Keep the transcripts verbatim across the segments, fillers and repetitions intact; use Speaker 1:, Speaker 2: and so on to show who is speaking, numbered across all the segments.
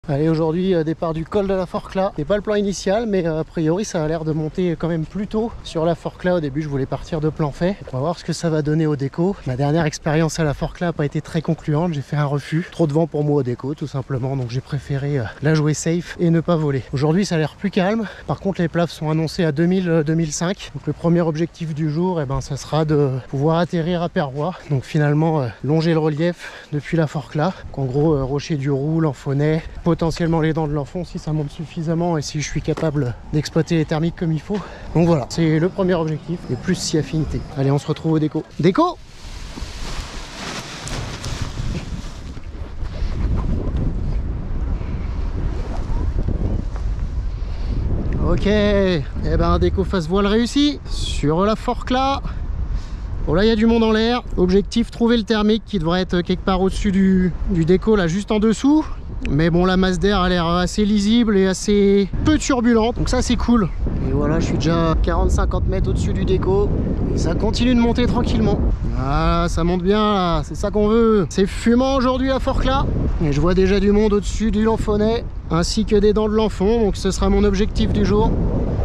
Speaker 1: Allez, aujourd'hui euh, départ du col de la Forclaz. C'est pas le plan initial, mais euh, a priori ça a l'air de monter quand même plus tôt sur la Forclaz. Au début je voulais partir de plan fait. On va voir ce que ça va donner au déco. Ma dernière expérience à la Forclaz n'a pas été très concluante, j'ai fait un refus. Trop de vent pour moi au déco tout simplement, donc j'ai préféré euh, la jouer safe et ne pas voler. Aujourd'hui ça a l'air plus calme. Par contre les plages sont annoncées à deux mille à deux mille cinq. Donc le premier objectif du jour, eh ben, ça sera de pouvoir atterrir à Perrois. Donc finalement euh, longer le relief depuis la Forclaz. Donc, en gros euh, Rocher du Roux, Lanfonnet, potentiellement les dents de l'Enfant si ça monte suffisamment et si je suis capable d'exploiter les thermiques comme il faut. Donc voilà, c'est le premier objectif et plus si affinité. Allez, on se retrouve au déco. Déco! Ok, et eh ben déco face voile réussi sur la Forclaz. Bon là il y a du monde en l'air. Objectif trouver le thermique qui devrait être quelque part au-dessus du, du déco là, juste en dessous. Mais bon, la masse d'air a l'air assez lisible et assez peu turbulente, donc ça c'est cool. Et voilà, je suis déjà quarante à cinquante mètres au-dessus du déco et ça continue de monter tranquillement. Voilà, ça monte bien là, c'est ça qu'on veut. C'est fumant aujourd'hui la Forclaz. Et je vois déjà du monde au-dessus du Lanfonnet ainsi que des dents de l'Enfant, donc ce sera mon objectif du jour.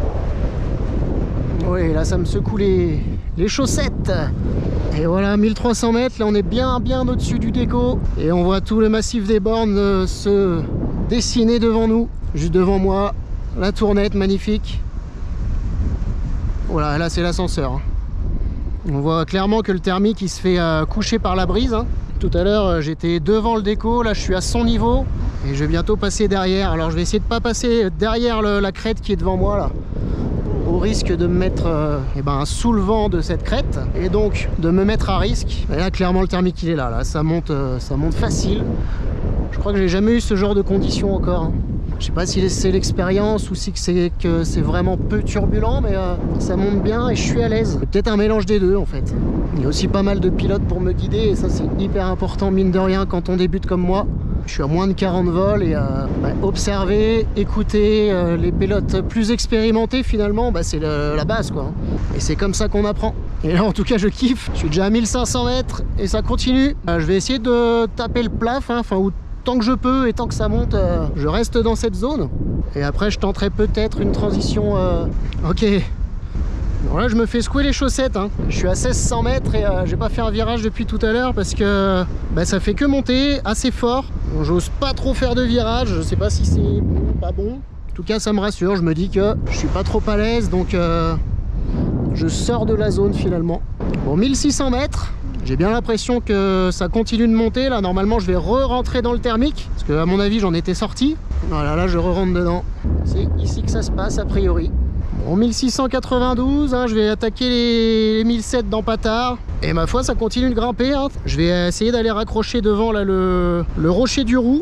Speaker 1: Oui, là ça me secoue les, les chaussettes. Et voilà, mille trois cents mètres, là on est bien bien au-dessus du déco. Et on voit tout le massif des bornes euh, se dessiner devant nous. Juste devant moi, la tournette magnifique. Voilà, là c'est l'ascenseur. On voit clairement que le thermique il se fait euh, coucher par la brise. Hein. Tout à l'heure euh, j'étais devant le déco, là je suis à son niveau. Et je vais bientôt passer derrière. Alors je vais essayer de pas passer derrière le, la crête qui est devant moi là. Au risque de me mettre euh, eh ben, sous le vent de cette crête et donc de me mettre à risque. Et là clairement le thermique il est là, là. Ça monte, euh, ça monte facile. Je crois que j'ai jamais eu ce genre de conditions encore. Hein. Je sais pas si c'est l'expérience ou si c'est que c'est vraiment peu turbulent, mais euh, ça monte bien et je suis à l'aise. Peut-être un mélange des deux en fait. Il y a aussi pas mal de pilotes pour me guider et ça c'est hyper important mine de rien quand on débute comme moi. Je suis à moins de quarante vols et euh, bah, observer, écouter euh, les pilotes plus expérimentés finalement, bah, c'est la base quoi. Et c'est comme ça qu'on apprend. Et là en tout cas je kiffe, je suis déjà à mille cinq cents mètres et ça continue. Euh, je vais essayer de taper le plaf, hein, enfin ou tant que je peux et tant que ça monte, euh, je reste dans cette zone. Et après je tenterai peut-être une transition... Euh... Ok. Bon là je me fais secouer les chaussettes, hein. Je suis à seize cents mètres et euh, j'ai pas fait un virage depuis tout à l'heure parce que bah, ça fait que monter assez fort. J'ose pas trop faire de virage, je sais pas si c'est bon ou pas bon. En tout cas ça me rassure, je me dis que je suis pas trop à l'aise donc euh, je sors de la zone finalement. Bon, mille six cents mètres, j'ai bien l'impression que ça continue de monter. Là normalement je vais re-rentrer dans le thermique parce que à mon avis j'en étais sorti. Voilà, là je re-rentre dedans. C'est ici que ça se passe a priori. Bon, mille six cent quatre-vingt-douze, hein, je vais attaquer les mille sept dans Patard. Et ma foi, ça continue de grimper. Hein. Je vais essayer d'aller raccrocher devant là, le, le Rocher du Roux.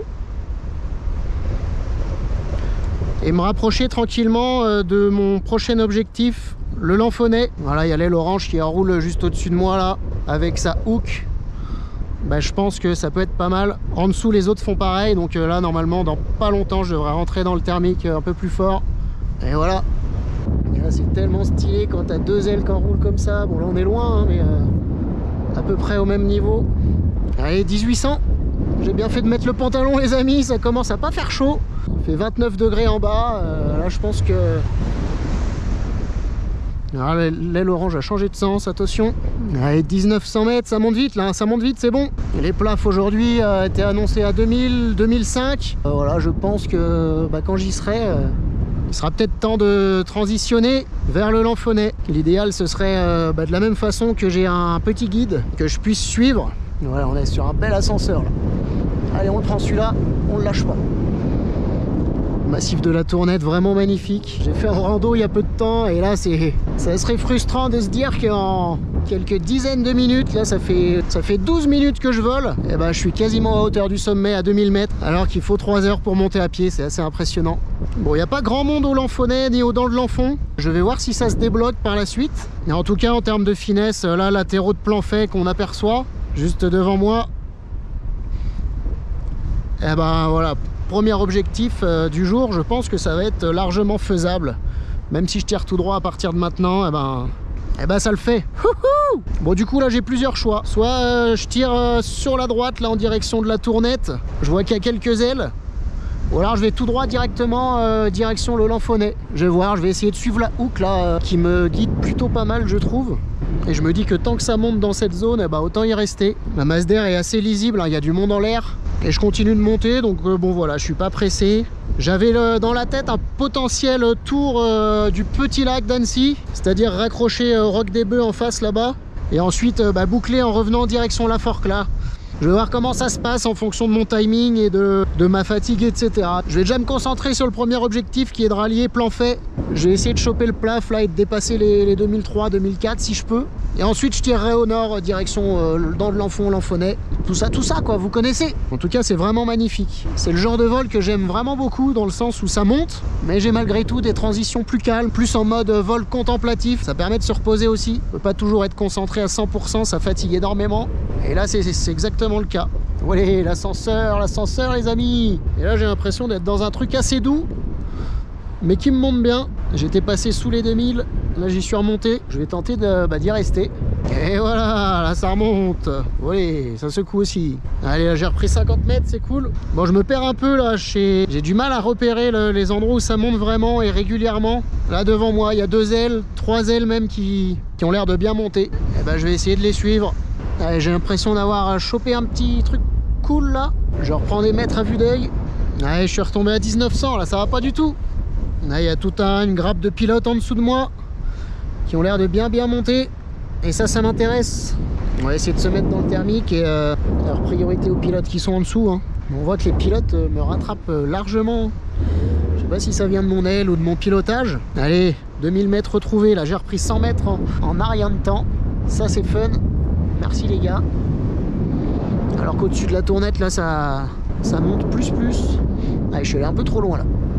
Speaker 1: Et me rapprocher tranquillement euh, de mon prochain objectif, le Lanfonnet. Voilà, il y a l'aile orange qui roule juste au-dessus de moi là, avec sa hook. Bah, je pense que ça peut être pas mal. En dessous, les autres font pareil. Donc euh, là, normalement, dans pas longtemps, je devrais rentrer dans le thermique euh, un peu plus fort. Et voilà. C'est tellement stylé quand t'as deux ailes qui enroulent comme ça. Bon là on est loin hein, mais euh, à peu près au même niveau. Allez, dix-huit cents. J'ai bien fait de mettre le pantalon les amis, ça commence à pas faire chaud. Il fait vingt-neuf degrés en bas. Euh, là je pense que l'aile orange a changé de sens, attention. Allez, dix-neuf cents mètres, ça monte vite là, ça monte vite, c'est bon. Les plafs aujourd'hui euh, étaient annoncés à deux mille, deux mille cinq. Euh, voilà, je pense que bah, quand j'y serai... Euh, il sera peut-être temps de transitionner vers le Lanfonnet. L'idéal ce serait euh, bah, de la même façon que j'ai un petit guide que je puisse suivre. Voilà, on est sur un bel ascenseur là. Allez, on le prend celui-là, on le lâche pas. Massif de la Tournette, vraiment magnifique. J'ai fait un rando il y a peu de temps et là c'est ça serait frustrant de se dire qu'en quelques dizaines de minutes, là ça fait ça fait douze minutes que je vole, et ben je suis quasiment à hauteur du sommet à deux mille mètres alors qu'il faut trois heures pour monter à pied, c'est assez impressionnant. Bon, il n'y a pas grand monde au Lanfonnet ni aux dents de l'Enfant. Je vais voir si ça se débloque par la suite. Et en tout cas en termes de finesse, là l'atterro de plan fait qu'on aperçoit juste devant moi. Et ben voilà. Premier objectif euh, du jour, je pense que ça va être largement faisable. Même si je tire tout droit à partir de maintenant, et eh ben, eh ben ça le fait. Wouhou! Bon du coup là j'ai plusieurs choix. Soit euh, je tire euh, sur la droite là en direction de la Tournette. Je vois qu'il y a quelques ailes. Ou alors je vais tout droit directement euh, direction le Lamphonnet. Je vais voir, je vais essayer de suivre la hook là, euh, qui me guide plutôt pas mal je trouve. Et je me dis que tant que ça monte dans cette zone, eh ben, autant y rester. La masse d'air est assez lisible, hein, il y a du monde en l'air. Et je continue de monter, donc euh, bon voilà, je suis pas pressé. J'avais dans la tête un potentiel tour euh, du petit lac d'Annecy, c'est-à-dire raccrocher euh, Roc des Bœufs en face là-bas. Et ensuite euh, bah, boucler en revenant en direction La Forque là. Je vais voir comment ça se passe en fonction de mon timing et de, de ma fatigue, et cetera. Je vais déjà me concentrer sur le premier objectif qui est de rallier plan fait. Je vais essayer de choper le plaf là et de dépasser les, les deux mille trois, deux mille quatre si je peux. Et ensuite je tirerai au nord, direction euh, dans le Lanfon, Lamphonnet. Tout ça, tout ça quoi, vous connaissez. En tout cas c'est vraiment magnifique. C'est le genre de vol que j'aime vraiment beaucoup dans le sens où ça monte. Mais j'ai malgré tout des transitions plus calmes, plus en mode vol contemplatif. Ça permet de se reposer aussi. On peut pas toujours être concentré à cent pour cent, ça fatigue énormément. Et là c'est exactement le cas. Voilà, l'ascenseur, l'ascenseur les amis. Et là j'ai l'impression d'être dans un truc assez doux, mais qui me monte bien. J'étais passé sous les deux mille, là j'y suis remonté. Je vais tenter de, bah, d'y rester. Et voilà, là ça remonte. Voilà, ça secoue aussi. Allez, là j'ai repris cinquante mètres, c'est cool. Bon, je me perds un peu là, j'ai du mal à repérer le, les endroits où ça monte vraiment et régulièrement. Là devant moi, il y a deux ailes, trois ailes même qui, qui ont l'air de bien monter. Et ben je vais essayer de les suivre. J'ai l'impression d'avoir chopé un petit truc cool là. Je reprends des mètres à vue d'œil. Je suis retombé à mille neuf cents là, ça va pas du tout. Là il y a toute un, une grappe de pilotes en dessous de moi qui ont l'air de bien bien monter. Et ça, ça m'intéresse. On va essayer de se mettre dans le thermique et euh, faire priorité aux pilotes qui sont en dessous. Hein. On voit que les pilotes euh, me rattrapent euh, largement. Je sais pas si ça vient de mon aile ou de mon pilotage. Allez, deux mille mètres retrouvés. Là j'ai repris cent mètres en, en a rien de temps. Ça c'est fun. Merci les gars. Alors qu'au-dessus de la tournette là ça, ça monte plus plus. Allez, je suis allé un peu trop loin là.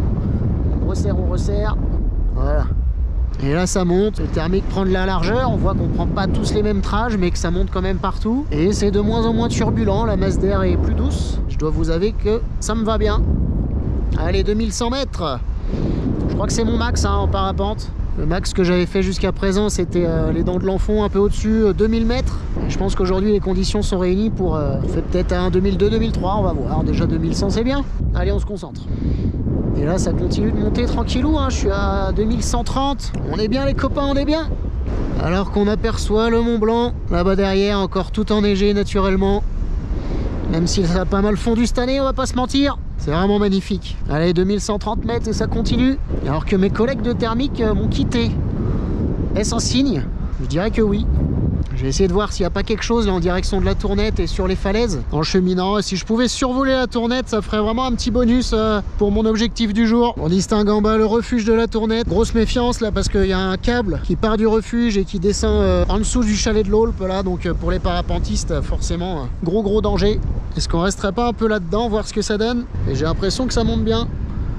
Speaker 1: On resserre, on resserre. Voilà. Et là ça monte, le thermique prend de la largeur. On voit qu'on prend pas tous les mêmes trages, mais que ça monte quand même partout. Et c'est de moins en moins turbulent, la masse d'air est plus douce. Je dois vous avouer que ça me va bien. Allez, deux mille cent mètres. Je crois que c'est mon max hein, en parapente. Le max que j'avais fait jusqu'à présent, c'était euh, les Dents de l'Enfant, un peu au-dessus, euh, deux mille mètres. Et je pense qu'aujourd'hui, les conditions sont réunies pour... Euh, on fait peut-être un deux mille deux, deux mille trois, on va voir. Déjà deux mille cent, c'est bien. Allez, on se concentre. Et là, ça continue de monter tranquillou. Hein. Je suis à deux mille cent trente. On est bien, les copains, on est bien. Alors qu'on aperçoit le Mont Blanc, là-bas derrière, encore tout enneigé naturellement. Même si ça a pas mal fondu cette année, on va pas se mentir. C'est vraiment magnifique. Allez, deux mille cent trente mètres et ça continue. Alors que mes collègues de thermique m'ont quitté. Est-ce un signe? Je dirais que oui. Je vais essayer de voir s'il n'y a pas quelque chose là en direction de la tournette et sur les falaises en cheminant. Si je pouvais survoler la tournette, ça ferait vraiment un petit bonus euh, pour mon objectif du jour. En distinguant bah, le refuge de la tournette. Grosse méfiance là parce qu'il y a un câble qui part du refuge et qui descend euh, en dessous du chalet de l'Aulpe là. Donc euh, pour les parapentistes, forcément, euh, gros gros danger. Est-ce qu'on resterait pas un peu là-dedans, voir ce que ça donne? Et j'ai l'impression que ça monte bien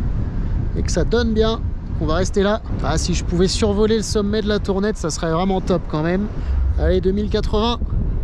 Speaker 1: et que ça donne bien. On va rester là. Ah, si je pouvais survoler le sommet de la tournette, ça serait vraiment top quand même. Allez, deux mille quatre-vingts.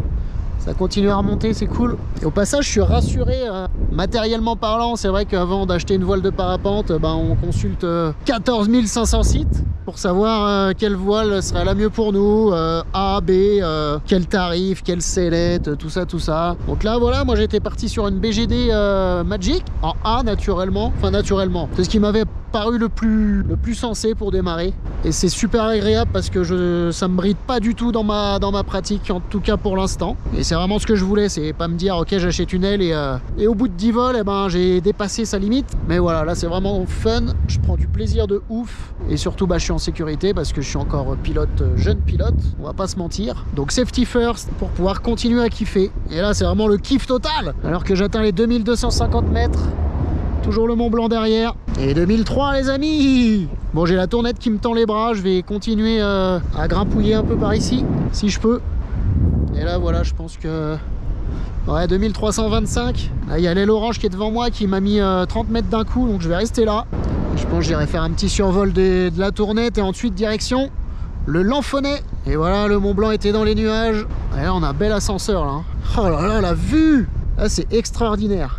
Speaker 1: Ça continue à remonter, c'est cool. Et au passage, je suis rassuré, euh, matériellement parlant. C'est vrai qu'avant d'acheter une voile de parapente, ben, on consulte euh, quatorze mille cinq cents sites pour savoir euh, quelle voile serait la mieux pour nous. Euh, A, B, euh, quel tarif, quelle sellette, tout ça, tout ça. Donc là, voilà, moi j'étais parti sur une B G D euh, Magic, en A naturellement. Enfin, naturellement. C'est ce qui m'avait paru le plus, le plus sensé pour démarrer. Et c'est super agréable parce que je, ça me bride pas du tout dans ma, dans ma pratique, en tout cas pour l'instant. Et c'est vraiment ce que je voulais, c'est pas me dire ok j'achète une aile et, euh, et au bout de dix vols eh ben, j'ai dépassé sa limite. Mais voilà, là c'est vraiment fun, je prends du plaisir de ouf. Et surtout bah, je suis en sécurité parce que je suis encore pilote, jeune pilote, on va pas se mentir. Donc safety first pour pouvoir continuer à kiffer. Et là c'est vraiment le kiff total. Alors que j'atteins les deux mille deux cent cinquante mètres. Toujours le Mont Blanc derrière. Et deux mille trois les amis. Bon, j'ai la tournette qui me tend les bras. Je vais continuer euh, à grimpouiller un peu par ici, si je peux. Et là, voilà, je pense que... Ouais, deux mille trois cent vingt-cinq. Là, il y a l'aile orange qui est devant moi qui m'a mis euh, trente mètres d'un coup. Donc, je vais rester là. Et je pense que j'irai faire un petit survol de, de la tournette. Et ensuite, direction le Lamphonnet. Et voilà, le Mont Blanc était dans les nuages. Et là, on a un bel ascenseur, là. Oh là là, la vue! Là, c'est extraordinaire.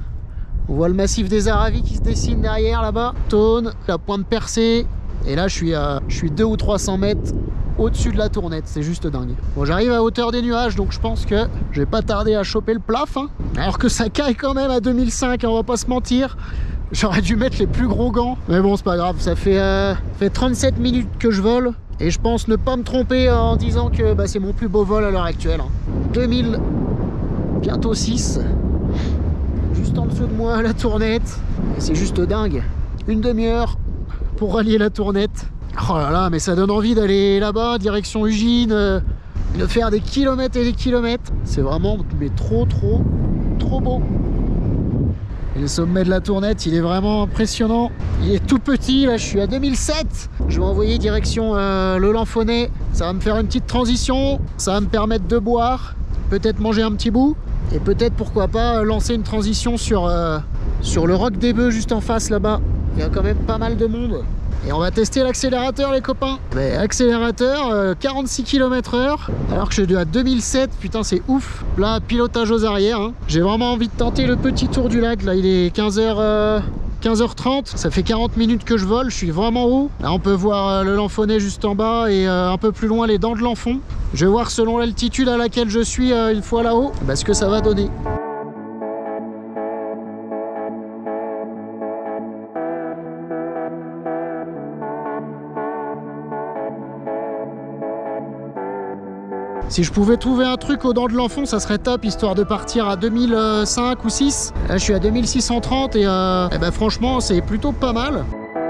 Speaker 1: On voit le massif des Aravis qui se dessine derrière là-bas. Tône, la pointe percée. Et là, je suis à je suis deux ou trois cents mètres au-dessus de la tournette. C'est juste dingue. Bon, j'arrive à hauteur des nuages, donc je pense que je vais pas tarder à choper le plaf. Hein. Alors que ça caille quand même à deux mille cinq, hein, on va pas se mentir. J'aurais dû mettre les plus gros gants. Mais bon, c'est pas grave. Ça fait, euh, fait trente-sept minutes que je vole. Et je pense ne pas me tromper en disant que bah, c'est mon plus beau vol à l'heure actuelle. Hein. deux mille, bientôt six. Juste en dessous de moi, la Tournette. Et c'est juste dingue. Une demi-heure pour rallier la Tournette. Oh là là, mais ça donne envie d'aller là-bas, direction Ugine, euh, de faire des kilomètres et des kilomètres. C'est vraiment mais trop, trop, trop beau. Et le sommet de la Tournette, il est vraiment impressionnant. Il est tout petit, là je suis à deux mille sept. Je vais envoyer direction euh, le Lamphonnet. Ça va me faire une petite transition. Ça va me permettre de boire, peut-être manger un petit bout. Et peut-être, pourquoi pas, lancer une transition sur, euh, sur le Roc des Bœufs juste en face là-bas. Il y a quand même pas mal de monde. Et on va tester l'accélérateur, les copains. Mais accélérateur, euh, quarante-six kilomètres heure, alors que je suis à deux mille sept. Putain, c'est ouf. Là, pilotage aux arrières. Hein. J'ai vraiment envie de tenter le petit tour du lac. Là, il est quinze heures, euh, quinze heures trente. Ça fait quarante minutes que je vole. Je suis vraiment haut. Là, on peut voir euh, le Lamphonnet juste en bas et euh, un peu plus loin les Dents de l'Enfant. Je vais voir selon l'altitude à laquelle je suis euh, une fois là-haut, bah, ce que ça va donner. Si je pouvais trouver un truc aux Dents de l'Enfant, ça serait top, histoire de partir à deux mille cinq ou six. Là, je suis à deux mille six cent trente et, euh, et ben, franchement, c'est plutôt pas mal.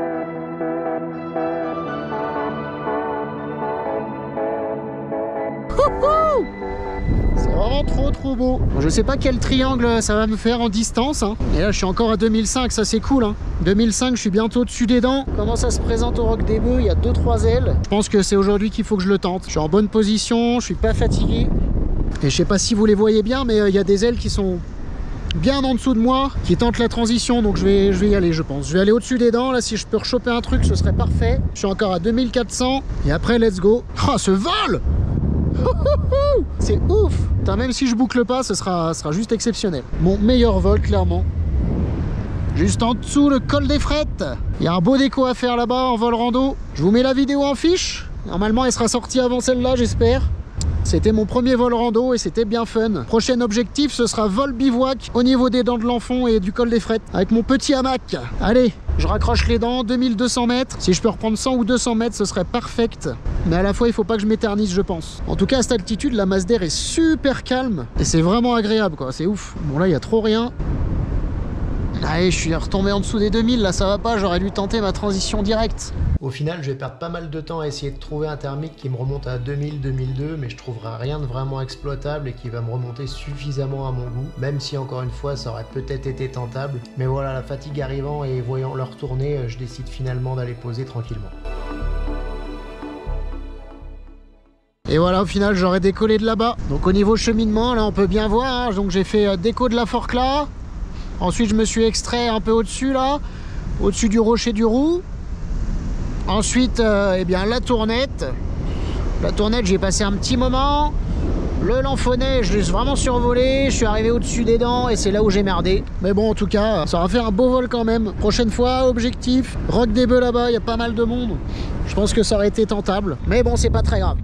Speaker 1: C'est vraiment trop trop beau. Je sais pas quel triangle ça va me faire en distance. Hein. Et là, je suis encore à deux mille cinq, ça c'est cool. Hein. deux mille cinq, je suis bientôt au-dessus des Dents. Comment ça se présente au Roc des Bœufs? Il y a deux trois ailes. Je pense que c'est aujourd'hui qu'il faut que je le tente. Je suis en bonne position, je suis pas fatigué. Et je sais pas si vous les voyez bien, mais euh, il y a des ailes qui sont bien en dessous de moi, qui tentent la transition. Donc je vais, je vais y aller, je pense. Je vais aller au-dessus des Dents. Là, si je peux rechoper un truc, ce serait parfait. Je suis encore à deux mille quatre cents. Et après, let's go. Oh, ce vol! C'est ouf! Putain, même si je boucle pas, ce sera, sera juste exceptionnel. Mon meilleur vol, clairement. Juste en dessous, le col des Frettes. Il y a un beau déco à faire là-bas en vol rando. Je vous mets la vidéo en fiche. Normalement, elle sera sortie avant celle-là, j'espère. C'était mon premier vol rando et c'était bien fun. Prochain objectif, ce sera vol bivouac au niveau des Dents de l'Enfant et du col des Frettes. Avec mon petit hamac. Allez, je raccroche les dents, deux mille deux cents mètres. Si je peux reprendre cent ou deux cents mètres, ce serait parfait. Mais à la fois, il faut pas que je m'éternise, je pense. En tout cas, à cette altitude, la masse d'air est super calme. Et c'est vraiment agréable, quoi. C'est ouf. Bon, là, il y a trop rien. Allez, je suis retombé en dessous des deux mille. Là, ça va pas. J'aurais dû tenter ma transition directe. Au final, je vais perdre pas mal de temps à essayer de trouver un thermique qui me remonte à deux mille, deux mille deux, mais je trouverai rien de vraiment exploitable et qui va me remonter suffisamment à mon goût, même si encore une fois ça aurait peut-être été tentable. Mais voilà, la fatigue arrivant et voyant l'heure tourner, je décide finalement d'aller poser tranquillement. Et voilà, au final, j'aurais décollé de là-bas. Donc au niveau cheminement, là on peut bien voir, hein, donc j'ai fait euh, déco de la forque là. Ensuite, je me suis extrait un peu au-dessus là, au-dessus du rocher du Roux. Ensuite, euh, eh bien, la Tournette. La Tournette, j'ai passé un petit moment. Le Lamphonnet, je l'ai vraiment survolé. Je suis arrivé au-dessus des Dents et c'est là où j'ai merdé. Mais bon, en tout cas, ça va faire un beau vol quand même. Prochaine fois, objectif. Roc des Bœufs là-bas, il y a pas mal de monde. Je pense que ça aurait été tentable. Mais bon, c'est pas très grave.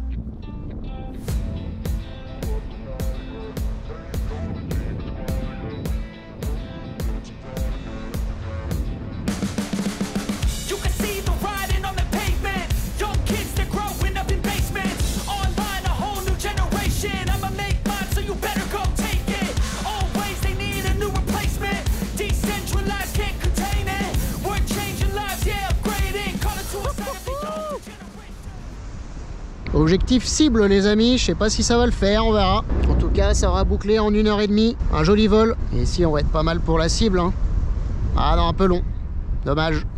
Speaker 1: Objectif cible les amis, je sais pas si ça va le faire, on verra. En tout cas, ça aura bouclé en une heure et demie, un joli vol. Et ici, on va être pas mal pour la cible. Hein. Ah non, un peu long, dommage.